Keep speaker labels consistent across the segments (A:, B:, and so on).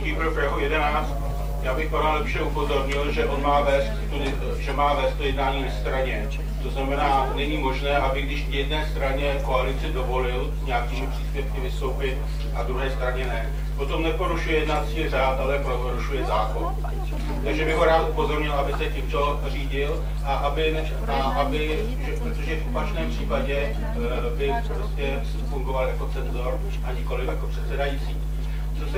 A: Hnutí pro Prahu 11, já bych pana lepše upozornil, že on má vést to jednání na straně. To znamená, není možné, aby když jedné straně koalici dovolil s nějakými příspěvky vystoupit a druhé straně ne. Potom neporušuje jednací řád, ale porušuje zákon. Takže bych ho rád upozornil, aby se tímto řídil protože v opačném případě by prostě fungoval jako cenzor a nikoli jako předsedající. Co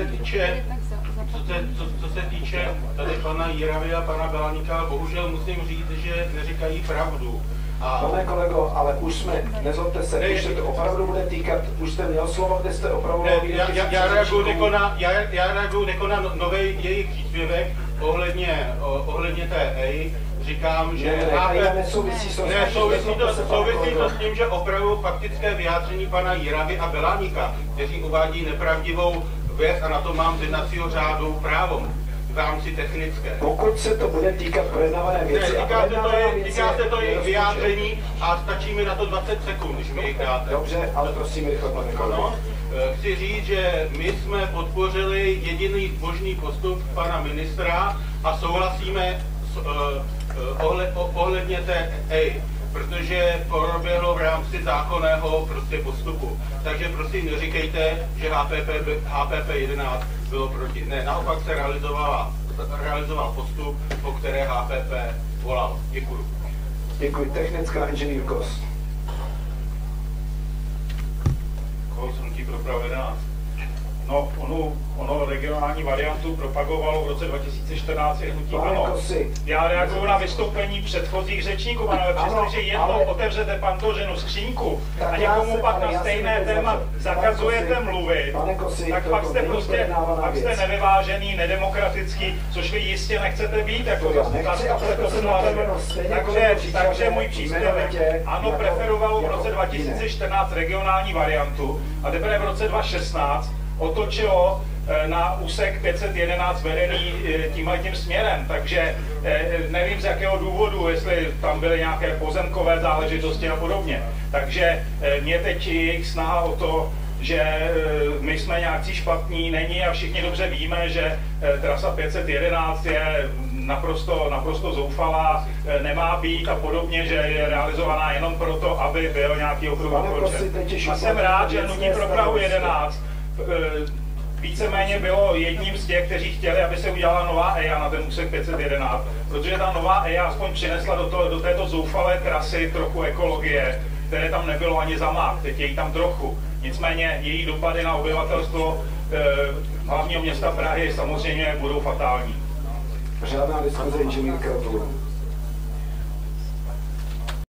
A: se týče tady pana Jiravy a pana Belaníka, bohužel musím říct, že neříkají pravdu.
B: Pane kolego, ale už jsme, nezlobte se, už se to opravdu bude týkat, už jste měl slovo, kde jste opravdu...
A: Já reaguju na nový jejich příspěvek ohledně té EI. Říkám, že
B: nesouvisí
A: to s tím, že opravdu faktické vyjádření pana Jiravy a Belaníka, kteří uvádí nepravdivou věc, a na to mám z jednacího řádu právo v rámci technické.
B: Pokud se to bude týkat projednávané věci,
A: týká se to jejich vyjádření a stačí mi na to 20 sekund, když mi jich dáte.
B: Dobře, ale prosím rychle, pane kolego.
A: Chci říct, že my jsme podpořili jediný možný postup pana ministra a souhlasíme ohledně té EI, protože proběhlo v rámci zákonného postupu. Takže prosím neříkejte, že HPP 11 bylo proti. Ne, naopak se realizoval postup, po které HPP volal. Děkuji.
B: Děkuji. Technická inženýr Kos.
C: Kos, Hnutí pro Prahu 11. No, ono regionální variantu propagovalo v roce 2014 i hnutí ANO. Já reaguju na vystoupení předchozích řečníků, pane, přestože jednou otevřete Pandořinu skřínku a někomu pak na stejné téma zakazujete mluvit, tak pak jste nevyvážený, nedemokratický, což vy jistě nechcete být jako takže můj příspěvek, ANO preferovalo v roce 2014 regionální variantu a teprve v roce 2016 otočilo na úsek 511 vedený tímhletím směrem, takže nevím z jakého důvodu, jestli tam byly nějaké pozemkové záležitosti a podobně. Takže mě teď jejich snaha o to, že my jsme nějaký špatní, není a všichni dobře víme, že trasa 511 je naprosto zoufalá, nemá být a podobně, že je realizovaná jenom proto, aby byl nějaký okruh dokončen. A jsem rád, že Hnutí pro Prahu 11 víceméně bylo jedním z těch, kteří chtěli, aby se udělala nová EIA na ten úsek 511, protože ta nová EIA aspoň přinesla do této zoufalé trasy trochu ekologie, které tam nebylo ani zamák, teď je jí tam trochu. Nicméně její dopady na obyvatelstvo hlavního města Prahy samozřejmě budou fatální.
B: Žádná diskuze inženýrka.